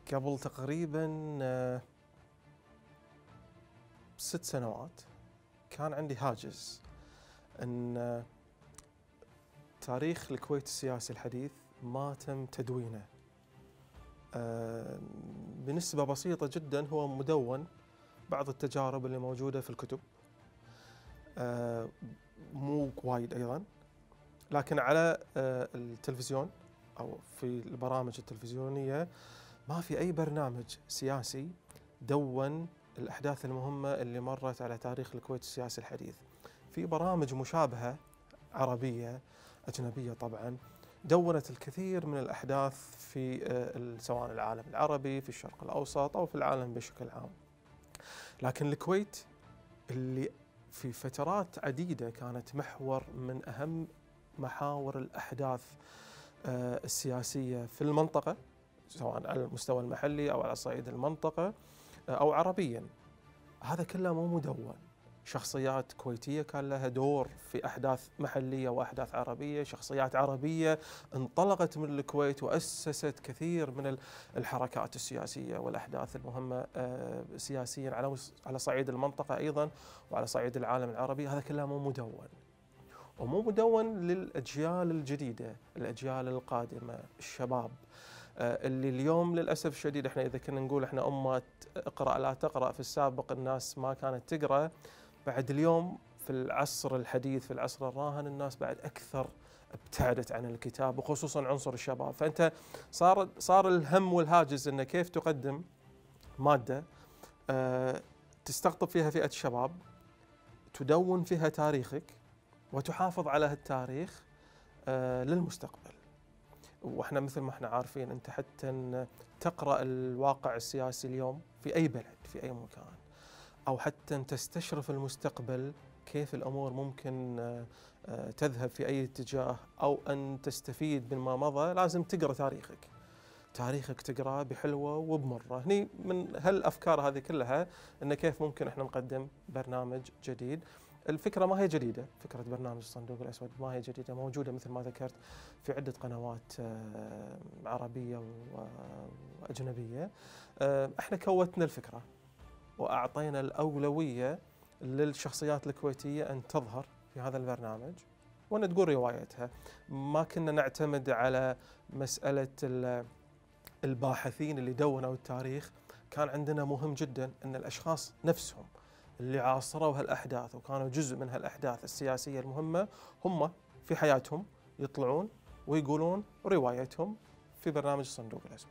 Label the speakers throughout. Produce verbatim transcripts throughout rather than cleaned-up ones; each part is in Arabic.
Speaker 1: قبل تقريبا آه، ست سنوات كان عندي هاجس ان آه، تاريخ الكويت السياسي الحديث ما تم تدوينه. آه، بنسبة بسيطة جدا هو مدون بعض التجارب اللي موجودة في الكتب، آه، مو وايد أيضا، لكن على آه، التلفزيون أو في البرامج التلفزيونية ما في أي برنامج سياسي دون الأحداث المهمة اللي مرت على تاريخ الكويت السياسي الحديث. في برامج مشابهة عربية أجنبية طبعا دونت الكثير من الأحداث في آه، سواء العالم العربي في الشرق الأوسط أو في العالم بشكل عام، لكن الكويت اللي في فترات عديدة كانت محور من أهم محاور الأحداث آه، السياسية في المنطقة، سواء على المستوى المحلي أو على صعيد المنطقة آه، أو عربيا، هذا كله مو مدون. شخصيات كويتية كان لها دور في أحداث محلية وأحداث عربية، شخصيات عربية انطلقت من الكويت وأسست كثير من الحركات السياسية والأحداث المهمة آه، سياسيا على على صعيد المنطقة أيضا وعلى صعيد العالم العربي. هذا كله مو مدون، ومو مدون للأجيال الجديدة، الأجيال القادمة، الشباب اللي اليوم للأسف الشديد احنا إذا كنا نقول احنا أمة اقرأ لا تقرأ، في السابق الناس ما كانت تقرأ، بعد اليوم في العصر الحديث في العصر الراهن الناس بعد أكثر ابتعدت عن الكتاب، وخصوصا عنصر الشباب. فأنت صار صار الهم والهاجس إنه كيف تقدم مادة أه تستقطب فيها فئة الشباب، تدون فيها تاريخك وتحافظ على هالتاريخ أه للمستقبل. واحنا مثل ما احنا عارفين انت حتى تقرأ الواقع السياسي اليوم في اي بلد في اي مكان، او حتى ان تستشرف المستقبل كيف الامور ممكن تذهب في اي اتجاه، او ان تستفيد مما مضى، لازم تقرأ تاريخك. تاريخك تقرأه بحلوه وبمره. هني من هالافكار هذه كلها ان كيف ممكن احنا نقدم برنامج جديد. الفكرة ما هي جديدة، فكرة برنامج الصندوق الأسود ما هي جديدة، موجودة مثل ما ذكرت في عدة قنوات عربية وأجنبية. احنا كوتنا الفكرة وأعطينا الأولوية للشخصيات الكويتية أن تظهر في هذا البرنامج وأن تقول روايتها. ما كنا نعتمد على مسألة الباحثين اللي دونوا التاريخ، كان عندنا مهم جدا أن الأشخاص نفسهم اللي عاصروا هالأحداث وكانوا جزء من هالأحداث السياسية المهمة هم في حياتهم يطلعون ويقولون روايتهم في برنامج الصندوق الأسود.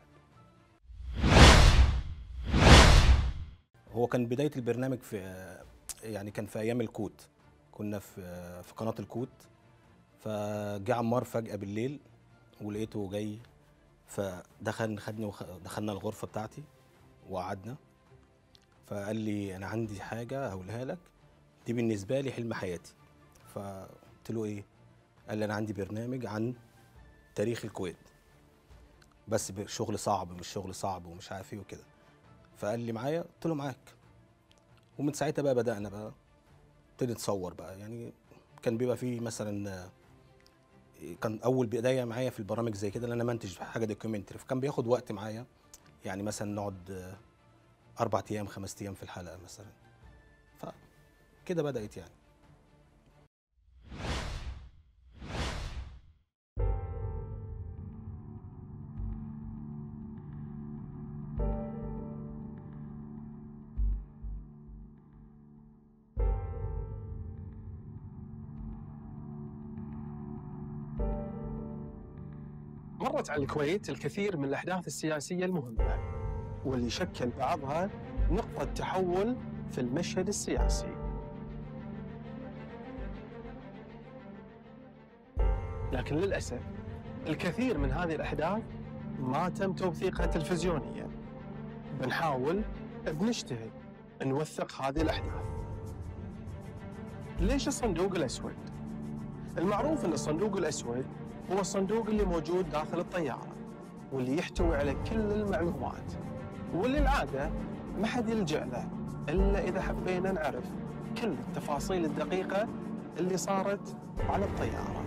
Speaker 2: هو كان بداية البرنامج في يعني كان في أيام الكوت، كنا في في قناة الكوت، فجاء عمار فجأة بالليل ولقيته جاي، فدخل خدني ودخلنا الغرفة بتاعتي وقعدنا، فقال لي أنا عندي حاجة هقولها لك دي بالنسبة لي حلم حياتي. فقلت له إيه؟ قال لي أنا عندي برنامج عن تاريخ الكويت، بس شغل صعب مش شغل صعب ومش عارف إيه وكده. فقال لي معايا؟ قلت له معاك. ومن ساعتها بقى بدأنا بقى ابتدي نصور بقى. يعني كان بيبقى فيه مثلا، كان أول بداية معايا في البرامج زي كده إن أنا منتج حاجة دوكيومنتري، فكان بياخد وقت معايا، يعني مثلا نقعد أربع أيام خمس أيام في الحلقة مثلا. فكده بدأت يعني.
Speaker 1: مرت على الكويت الكثير من الأحداث السياسية المهمة واللي شكل بعضها نقطة تحول في المشهد السياسي، لكن للأسف الكثير من هذه الأحداث ما تم توثيقها تلفزيونيا. بنحاول بنجتهد نوثق هذه الأحداث. ليش الصندوق الأسود؟ المعروف أن الصندوق الأسود هو الصندوق اللي موجود داخل الطيارة واللي يحتوي على كل المعلومات، واللي العادة ما حد يلجأ له إلا إذا حبينا نعرف كل التفاصيل الدقيقة اللي صارت على الطيارة.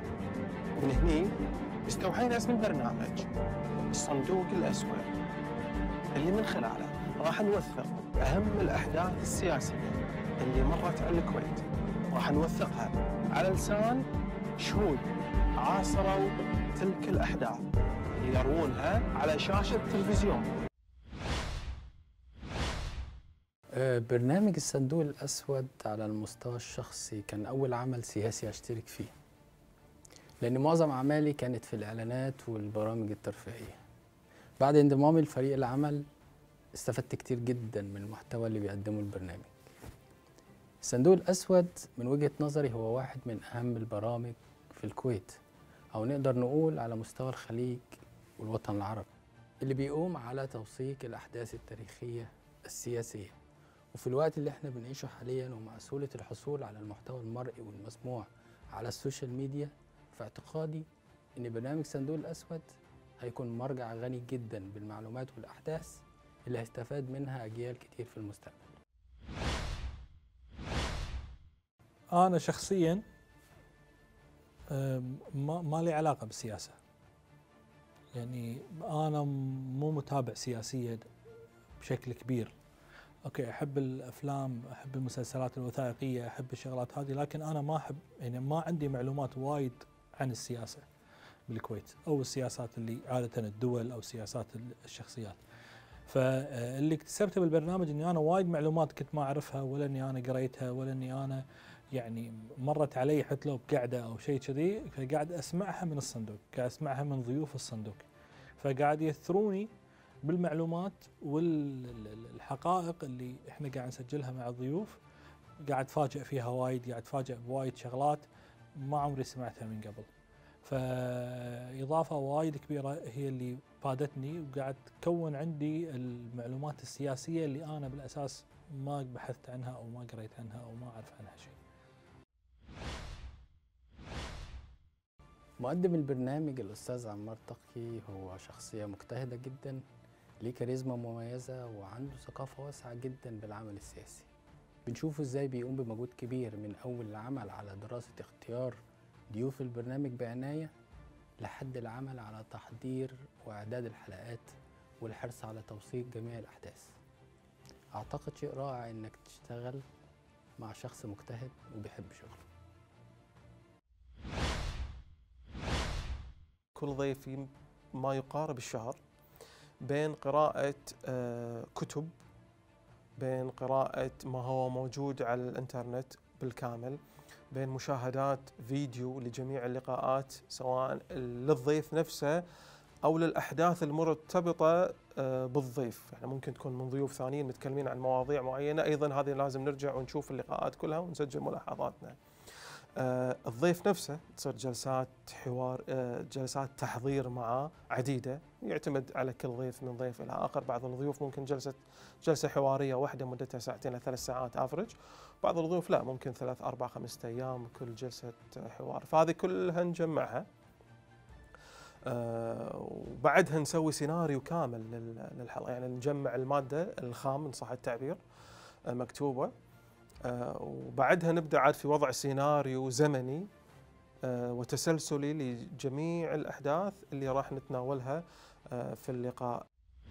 Speaker 1: من هني استوحينا اسم البرنامج الصندوق الأسود، اللي من خلاله راح نوثق أهم الأحداث السياسية اللي مرت على الكويت، راح نوثقها على لسان شهود عاصروا تلك الأحداث يروونها على شاشة التلفزيون.
Speaker 3: برنامج الصندوق الأسود على المستوى الشخصي كان أول عمل سياسي أشترك فيه، لأن معظم أعمالي كانت في الإعلانات والبرامج الترفيهية. بعد انضمامي لفريق العمل استفدت كتير جدا من المحتوى اللي بيقدمه البرنامج. الصندوق الأسود من وجهة نظري هو واحد من أهم البرامج في الكويت، أو نقدر نقول على مستوى الخليج والوطن العربي، اللي بيقوم على توثيق الأحداث التاريخية السياسية. وفي الوقت اللي احنا بنعيشه حاليا ومع سهولة الحصول على المحتوى المرئي والمسموع على السوشيال ميديا، في اعتقادي ان برنامج صندوق الأسود هيكون مرجع غني جدا بالمعلومات والأحداث اللي هيستفاد منها أجيال كتير في المستقبل.
Speaker 4: أنا شخصيا ما ما لي علاقة بالسياسة، يعني أنا مو متابع سياسيا بشكل كبير. اوكي، احب الافلام، احب المسلسلات الوثائقيه، احب الشغلات هذه، لكن انا ما احب، يعني ما عندي معلومات وايد عن السياسه بالكويت او السياسات اللي عاده الدول او سياسات الشخصيات. فاللي اكتسبته بالبرنامج اني انا وايد معلومات كنت ما اعرفها، ولا اني انا قريتها، ولا اني انا يعني مرت علي حتى لو بقعده او شيء كذي، فقاعد اسمعها من الصندوق، قاعد اسمعها من ضيوف الصندوق، فقاعد يثروني بالمعلومات والحقائق اللي احنا قاعد نسجلها مع الضيوف. قاعد اتفاجئ فيها وايد، قاعد اتفاجئ بوايد شغلات ما عمري سمعتها من قبل. فاضافه وايد كبيره هي اللي فادتني، وقاعد تكون عندي المعلومات السياسيه اللي انا بالاساس ما بحثت عنها او ما قريت عنها او ما اعرف عنها شيء.
Speaker 3: مقدم البرنامج الأستاذ عمار تقي هو شخصية مجتهدة جدا، ليه كاريزما مميزة وعنده ثقافة واسعة جدا بالعمل السياسي. بنشوفه ازاي بيقوم بمجهود كبير من أول العمل على دراسة اختيار ضيوف البرنامج بعناية، لحد العمل على تحضير وإعداد الحلقات والحرص على توثيق جميع الأحداث. أعتقد شيء رائع إنك تشتغل مع شخص مجتهد وبيحب شغله.
Speaker 1: كل ضيفي ما يقارب الشهر بين قراءة كتب، بين قراءة ما هو موجود على الانترنت بالكامل، بين مشاهدات فيديو لجميع اللقاءات سواء للضيف نفسه أو للأحداث المرتبطة بالضيف. يعني ممكن تكون من ضيوف ثانيين متكلمين عن مواضيع معينة، أيضا هذه لازم نرجع ونشوف اللقاءات كلها ونسجل ملاحظاتنا. آه الضيف نفسه تصير جلسات حوار، آه جلسات تحضير معه عديدة، يعتمد على كل ضيف من ضيف إلى آخر. بعض الضيوف ممكن جلسة جلسة حوارية واحدة مدتها ساعتين لثلاث ساعات افرج، بعض الضيوف لا ممكن ثلاث أربع خمسة أيام كل جلسة حوار، فهذه كلها نجمعها. آه وبعدها نسوي سيناريو كامل للحلقة، يعني نجمع المادة الخام إن صح التعبير آه مكتوبة، آه وبعدها نبدأ عاد في وضع سيناريو زمني آه وتسلسلي لجميع الأحداث اللي راح نتناولها آه في اللقاء.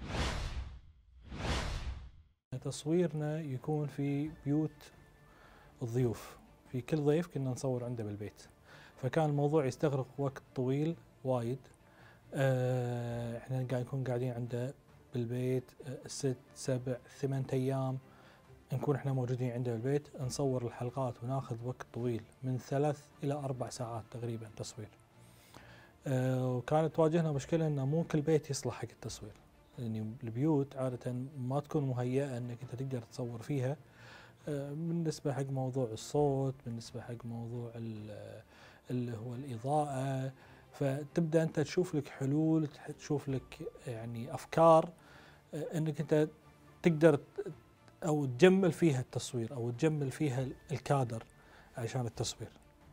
Speaker 4: تصويرنا يكون في بيوت الضيوف، في كل ضيف كنا نصور عنده بالبيت، فكان الموضوع يستغرق وقت طويل وايد. آه احنا قاعد نكون قاعدين عنده بالبيت آه ست سبع ثمان أيام نكون احنا موجودين عنده بالبيت، نصور الحلقات وناخذ وقت طويل من ثلاث إلى أربع ساعات تقريبا تصوير. آه وكانت تواجهنا مشكلة أن مو كل بيت يصلح حق التصوير، لأن يعني البيوت عادة ما تكون مهيئة أنك أنت تقدر تصور فيها، آه بالنسبة حق موضوع الصوت، بالنسبة حق موضوع اللي هو الإضاءة، فتبدأ أنت تشوف لك حلول، تشوف لك يعني أفكار آه أنك أنت تقدر أو تجمل فيها التصوير أو تجمل فيها الكادر عشان التصوير.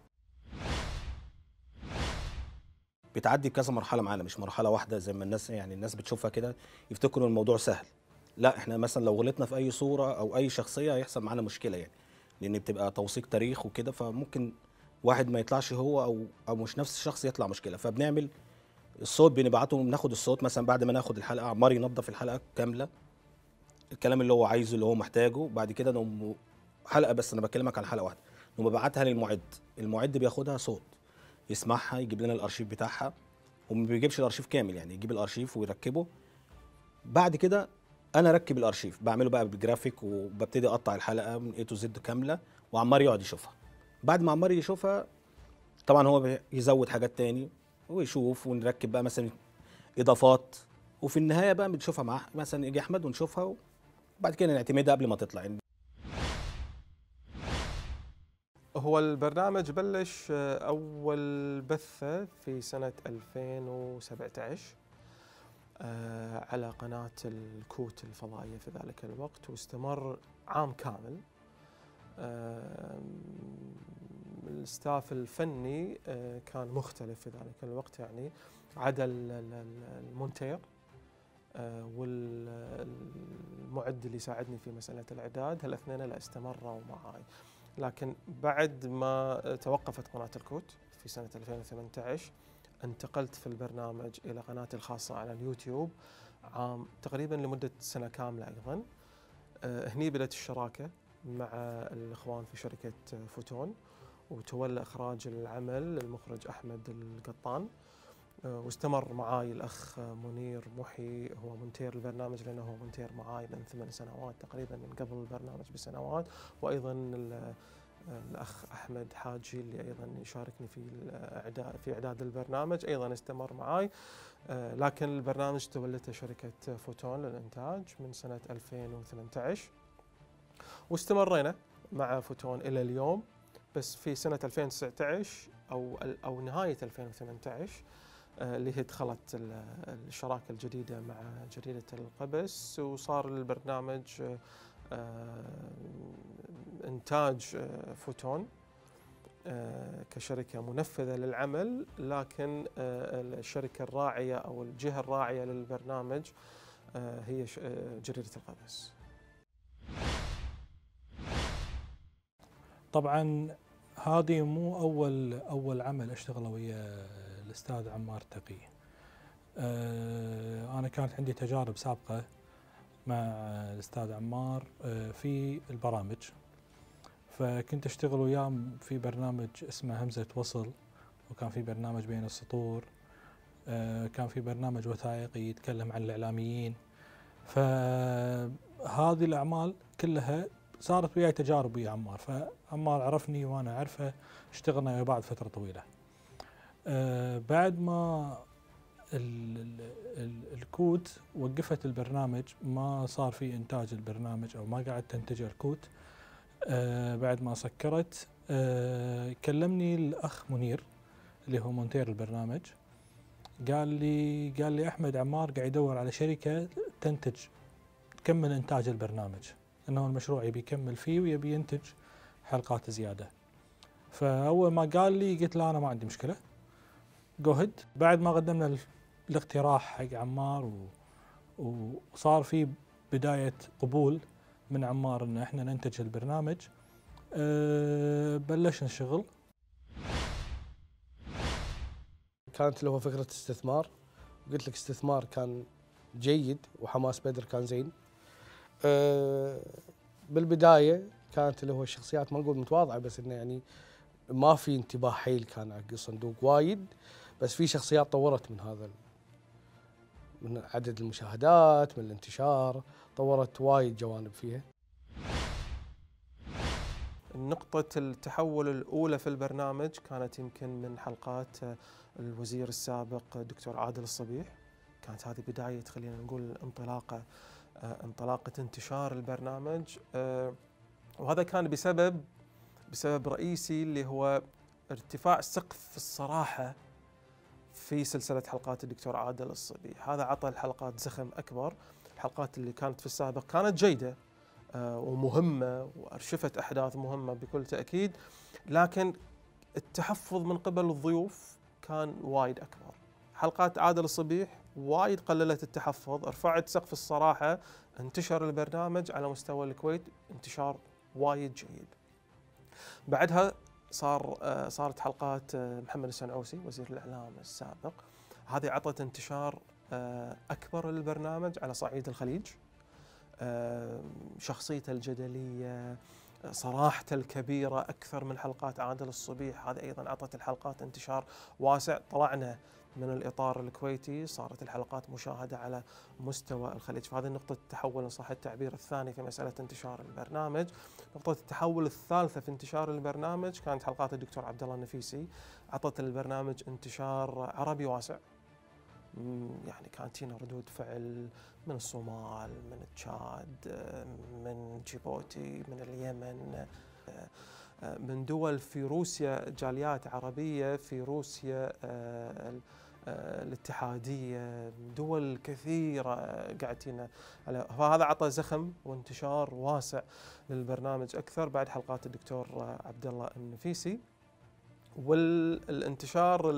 Speaker 2: بتعدي كذا مرحله معانا، مش مرحله واحده زي ما الناس يعني الناس بتشوفها كده يفتكروا الموضوع سهل. لا، احنا مثلا لو غلطنا في اي صوره او اي شخصيه هيحصل معانا مشكله، يعني لان بتبقى توثيق تاريخ وكده، فممكن واحد ما يطلعش هو او او مش نفس الشخص يطلع مشكله. فبنعمل الصوت، بنبعته، بناخد الصوت مثلا بعد ما ناخد الحلقه، عمار ينظف الحلقه كامله الكلام اللي هو عايزه اللي هو محتاجه. بعد كده نقوم حلقه، بس انا بكلمك عن حلقه واحده، نقوم ببعتها للمعد، المعد بياخدها صوت يسمعها، يجيب لنا الارشيف بتاعها، وما بيجيبش الارشيف كامل يعني، يجيب الارشيف ويركبه. بعد كده انا اركب الارشيف، بعمله بقى بالجرافيك، وببتدي اقطع الحلقه من اي تو زد كامله، وعمار يقعد يشوفها. بعد ما عمار يشوفها طبعا هو بيزود حاجات تاني ويشوف، ونركب بقى مثلا اضافات، وفي النهايه بقى بنشوفها مع مثلا يجي احمد ونشوفها، وبعد كده نعتمدها قبل ما تطلع يعني.
Speaker 1: هو البرنامج بلش أول بثة في سنة ألفين وسبعة عشر على قناة الكوت الفضائية في ذلك الوقت، واستمر عام كامل. الستاف الفني كان مختلف في ذلك الوقت، يعني عدا المونتير والمعد اللي ساعدني في مسألة الإعداد، هالاثنين اللي استمروا معي. لكن بعد ما توقفت قناة الكوت في سنة ألفين وثمانية عشر انتقلت في البرنامج إلى قناتي الخاصة على اليوتيوب عام تقريبا لمدة سنة كاملة أيضا. هني بدأت الشراكة مع الإخوان في شركة فوتون، وتولى إخراج العمل المخرج أحمد القطان، واستمر معاي الأخ منير محي هو مونتير البرنامج، لأنه هو مونتير معاي من ثمان سنوات تقريبا من قبل البرنامج بسنوات. وأيضا الأخ أحمد حاجي اللي أيضا يشاركني في الإعداد في إعداد البرنامج أيضا استمر معاي. لكن البرنامج تولته شركة فوتون للإنتاج من سنة ألفين وثمانية عشر، واستمرينا مع فوتون إلى اليوم. بس في سنة ألفين وتسعة عشر أو أو نهاية ألفين وثمانية عشر اللي هي دخلت الشراكة الجديدة مع جريدة القبس، وصار البرنامج إنتاج فوتون كشركة منفذة للعمل، لكن الشركة الراعية أو الجهة الراعية للبرنامج هي جريدة القبس.
Speaker 4: طبعا هذه مو أول أول عمل أشتغله ويا الأستاذ عمار تقي. أنا كانت عندي تجارب سابقة مع الأستاذ عمار في البرامج، فكنت أشتغل وياه في برنامج اسمه همزة وصل، وكان في برنامج بين السطور، كان في برنامج وثائقي يتكلم عن الإعلاميين. فهذه الأعمال كلها صارت وياي تجارب ويا عمار، فعمار عرفني وأنا أعرفه، اشتغلنا ويا بعض فترة طويلة. بعد ما ال ال الكوت وقفت البرنامج، ما صار في إنتاج البرنامج أو ما قاعد تنتج الكوت. آه بعد ما سكرت آه كلمني الأخ منير اللي هو مونتير البرنامج، قال لي قال لي أحمد عمار قاعد يدور على شركة تنتج تكمل إنتاج البرنامج، لأنه المشروع يبي يكمل فيه ويبي ينتج حلقات زيادة. فأول ما قال لي قلت له أنا ما عندي مشكلة، جوهد. بعد ما قدمنا الاقتراح حق عمار وصار في بداية قبول من عمار ان احنا ننتج البرنامج، أه بلشنا الشغل.
Speaker 5: كانت له فكرة استثمار، قلت لك استثمار كان جيد وحماس بدر كان زين. أه بالبداية كانت له الشخصيات ما نقول متواضعة، بس انه يعني ما في انتباه حيل كان على الصندوق وايد، بس في شخصيات طورت من هذا، من عدد المشاهدات، من الانتشار، طورت وايد جوانب فيها.
Speaker 1: نقطة التحول الأولى في البرنامج كانت يمكن من حلقات الوزير السابق دكتور عادل الصبيح. كانت هذه بداية خلينا نقول انطلاقة انطلاقة انتشار البرنامج، وهذا كان بسبب بسبب رئيسي اللي هو ارتفاع سقف الصراحة في سلسلة حلقات الدكتور عادل الصبيح. هذا عطى الحلقات زخم أكبر. الحلقات اللي كانت في السابق كانت جيدة ومهمة وأرشفت أحداث مهمة بكل تأكيد، لكن التحفظ من قبل الضيوف كان وايد أكبر. حلقات عادل الصبيح وايد قللت التحفظ، رفعت سقف الصراحة، انتشر البرنامج على مستوى الكويت انتشار وايد جيد. بعدها صار صارت حلقات محمد السنعوسي وزير الإعلام السابق، هذه عطت انتشار أكبر للبرنامج على صعيد الخليج. شخصيته الجدلية، صراحته الكبيرة، أكثر من حلقات عادل الصبيح، هذه أيضا أعطت الحلقات انتشار واسع. طلعنا من الإطار الكويتي، صارت الحلقات مشاهدة على مستوى الخليج، فهذه نقطة التحول إن صح التعبير الثاني في مسألة انتشار البرنامج. نقطة التحول الثالثة في انتشار البرنامج كانت حلقات الدكتور عبد الله النفيسي، أعطت البرنامج انتشار عربي واسع. يعني كانت تينا ردود فعل من الصومال، من تشاد، من جيبوتي، من اليمن، من دول في روسيا، جاليات عربية في روسيا الاتحادية، دول كثيرة قاعدين على، فهذا عطى زخم وانتشار واسع للبرنامج أكثر بعد حلقات الدكتور عبد الله النفيسي. والانتشار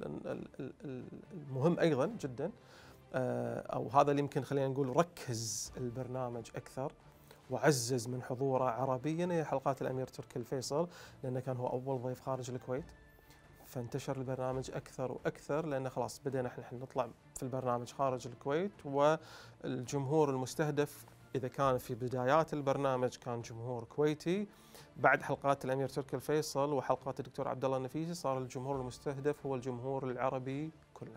Speaker 1: المهم أيضا جدا، أو هذا اللي يمكن خلينا نقول ركز البرنامج أكثر وعزز من حضوره عربيا، هي حلقات الأمير تركي الفيصل، لأنه كان هو أول ضيف خارج الكويت، فانتشر البرنامج أكثر وأكثر، لأن خلاص بدينا احنا نطلع في البرنامج خارج الكويت، والجمهور المستهدف إذا كان في بدايات البرنامج كان جمهور كويتي، بعد حلقات الأمير تركي الفيصل وحلقات الدكتور عبد الله النفيسي صار الجمهور المستهدف هو الجمهور العربي كله.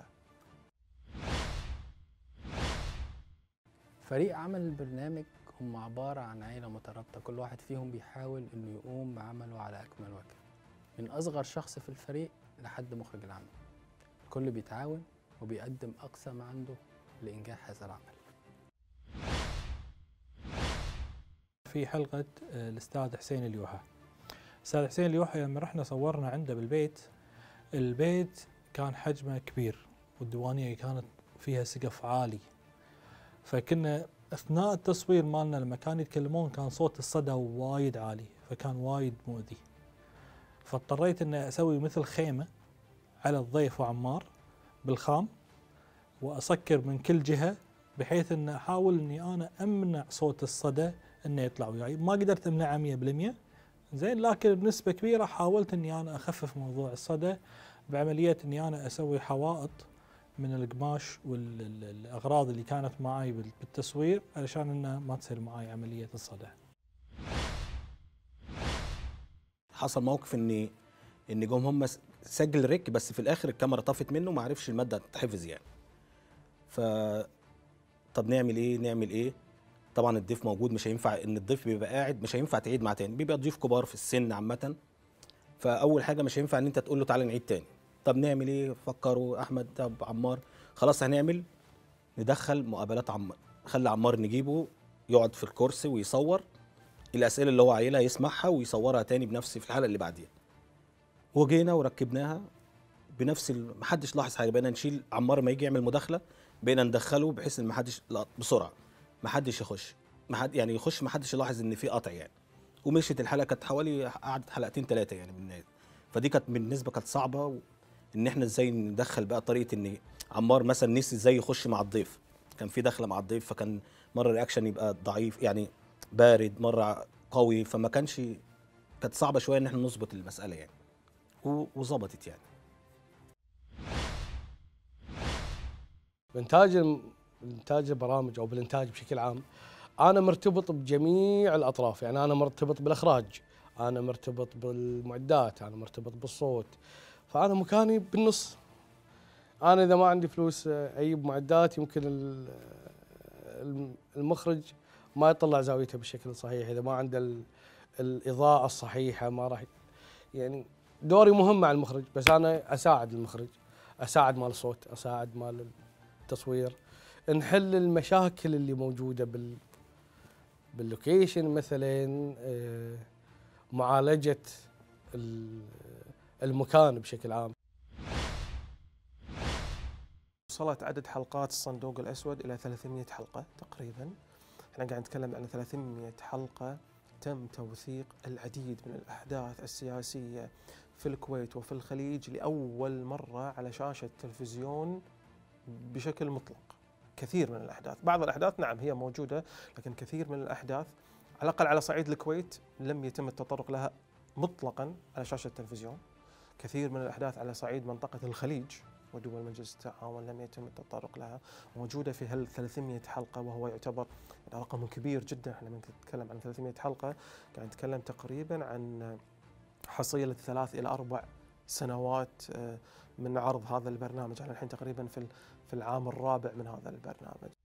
Speaker 3: فريق عمل البرنامج هم عبارة عن عائلة مترابطة، كل واحد فيهم بيحاول إنه يقوم بعمله على أكمل وجه، من أصغر شخص في الفريق لحد مخرج العمل. الكل بيتعاون وبيقدم أقصى ما عنده لإنجاح هذا العمل.
Speaker 4: في حلقة الأستاذ حسين اليوحى، الأستاذ حسين اليوحى لما رحنا صورنا عنده بالبيت، البيت كان حجمه كبير والديوانية كانت فيها سقف عالي، فكنا أثناء التصوير مالنا لما كانوا يتكلمون كان صوت الصدى وايد عالي، فكان وايد مؤذي، فاضطريت أن أسوي مثل خيمة على الضيف وعمار بالخام، وأسكر من كل جهة بحيث أن أحاول أني أنا أمنع صوت الصدى أنه يطلع وياي. ما قدرت أمنعه مية بالمية زين، لكن بنسبة كبيرة حاولت أني أنا أخفف موضوع الصدى بعملية أني أنا أسوي حوائط من القماش والأغراض اللي كانت معي بالتصوير علشان أنه ما تصير معي عملية الصدى.
Speaker 2: حصل موقف اني ان جم هم سجل ريك، بس في الاخر الكاميرا طفت منه ما عرفش الماده تتحفظ يعني. ف طب نعمل ايه نعمل ايه طبعا الضيف موجود، مش هينفع ان الضيف بيبقى قاعد، مش هينفع تعيد معاه تاني، بيبقى ضيوف كبار في السن عامه، فاول حاجه مش هينفع ان انت تقول له تعالى نعيد تاني. طب نعمل ايه؟ فكروا احمد، طب عمار، خلاص هنعمل ندخل مقابلات عمار، خلي عمار نجيبه يقعد في الكرسي ويصور الاسئله اللي هو عايلها، يسمعها ويصورها تاني بنفس في الحلقه اللي بعديها. وجينا وركبناها بنفس ال... محدش لاحظ حاجه، بقينا نشيل عمار ما يجي يعمل مداخله بقينا ندخله بحيث ان محدش، لا بسرعه محدش يخش، محد يعني يخش محدش يلاحظ ان في قطع يعني. ومشيت الحلقه، كانت حوالي قعدت حلقتين ثلاثه يعني بالنهايه. فدي كانت بالنسبه كانت صعبه، و... ان احنا ازاي ندخل بقى طريقه ان عمار مثلا نسي ازاي يخش مع الضيف، كان في دخله مع الضيف، فكان مره الرياكشن يبقى ضعيف يعني بارد، مره قوي، فما كانش، كانت صعبه شويه ان احنا نظبط المساله يعني، وظبطت يعني.
Speaker 5: بإنتاج إنتاج البرامج أو بالإنتاج بشكل عام أنا مرتبط بجميع الأطراف، يعني أنا مرتبط بالإخراج، أنا مرتبط بالمعدات، أنا مرتبط بالصوت، فأنا مكاني بالنص. أنا إذا ما عندي فلوس أجيب معدات يمكن المخرج ما يطلع زاويته بالشكل الصحيح، إذا ما عنده الإضاءة الصحيحة ما راح، يعني دوري مهم مع المخرج، بس أنا أساعد المخرج، أساعد مال الصوت، أساعد مال التصوير، نحل المشاكل اللي موجودة بال باللوكيشن مثلا، معالجة المكان بشكل عام.
Speaker 1: وصلت عدد حلقات الصندوق الأسود إلى ثلاثمئة حلقة تقريبا. احنا قاعد نتكلم عن ثلاثمئة حلقة تم توثيق العديد من الأحداث السياسية في الكويت وفي الخليج لأول مرة على شاشة التلفزيون بشكل مطلق. كثير من الأحداث، بعض الأحداث نعم هي موجودة، لكن كثير من الأحداث على الأقل على صعيد الكويت لم يتم التطرق لها مطلقا على شاشة التلفزيون. كثير من الأحداث على صعيد منطقة الخليج ودول مجلس التعاون لم يتم التطرق لها، موجودة في هال ثلاثمئة حلقة، وهو يعتبر رقم كبير جدا. احنا لما نتكلم عن ثلاثمئة حلقة قاعد نتكلم تقريبا عن حصيلة ثلاث إلى أربع سنوات من عرض هذا البرنامج. احنا الحين تقريبا في في العام الرابع من هذا البرنامج.